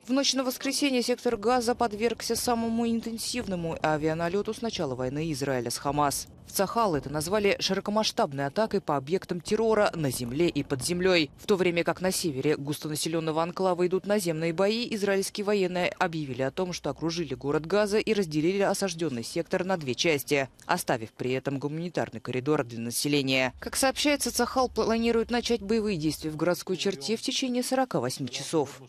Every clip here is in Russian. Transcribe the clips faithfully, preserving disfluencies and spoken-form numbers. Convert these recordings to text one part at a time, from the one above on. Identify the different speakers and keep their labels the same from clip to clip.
Speaker 1: В ночь на воскресенье сектор Газа подвергся самому интенсивному авианалету с начала войны Израиля с Хамас. В Цахал это назвали широкомасштабной атакой по объектам террора на земле и под землей. В то время как на севере густонаселенного анклава идут наземные бои, израильские военные объявили о том, что окружили город Газа и разделили осажденный сектор на две части, оставив при этом гуманитарный коридор для населения. Как сообщается, Цахал планирует начать боевые действия в городской черте в течение сорока восьми часов.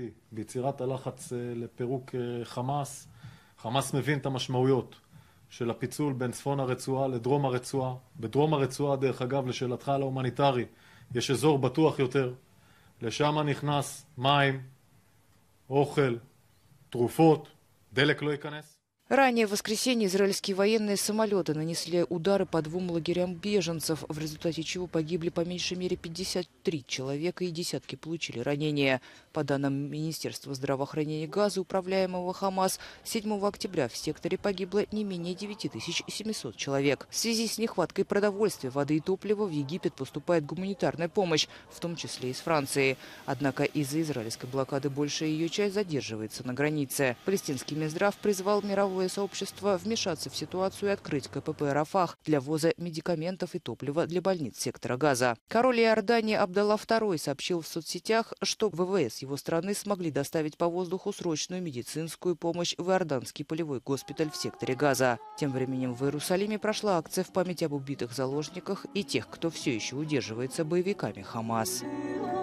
Speaker 2: של הפיצול בין צפון הרצועה לדרום הרצועה. בדרום הרצועה, דרך אגב, לשאלתך על ההומניטרי, יש אזור בטוח יותר. לשם נכנס מים, אוכל, תרופות, דלק לא ייכנס.
Speaker 1: Ранее в воскресенье израильские военные самолеты нанесли удары по двум лагерям беженцев, в результате чего погибли по меньшей мере пятьдесят три человека и десятки получили ранения. По данным Министерства здравоохранения Газа, управляемого Хамас, седьмого октября в секторе погибло не менее девяти тысяч семисот человек. В связи с нехваткой продовольствия, воды и топлива в Египет поступает гуманитарная помощь, в том числе из Франции. Однако из-за израильской блокады большая ее часть задерживается на границе. Палестинский Минздрав призвал мировое сообщество вмешаться в ситуацию и открыть КПП «Рафах» для ввоза медикаментов и топлива для больниц сектора Газа. Король Иордании Абдалла второй сообщил в соцсетях, что ВВС его страны смогли доставить по воздуху срочную медицинскую помощь в иорданский полевой госпиталь в секторе Газа. Тем временем в Иерусалиме прошла акция в память об убитых заложниках и тех, кто все еще удерживается боевиками Хамас.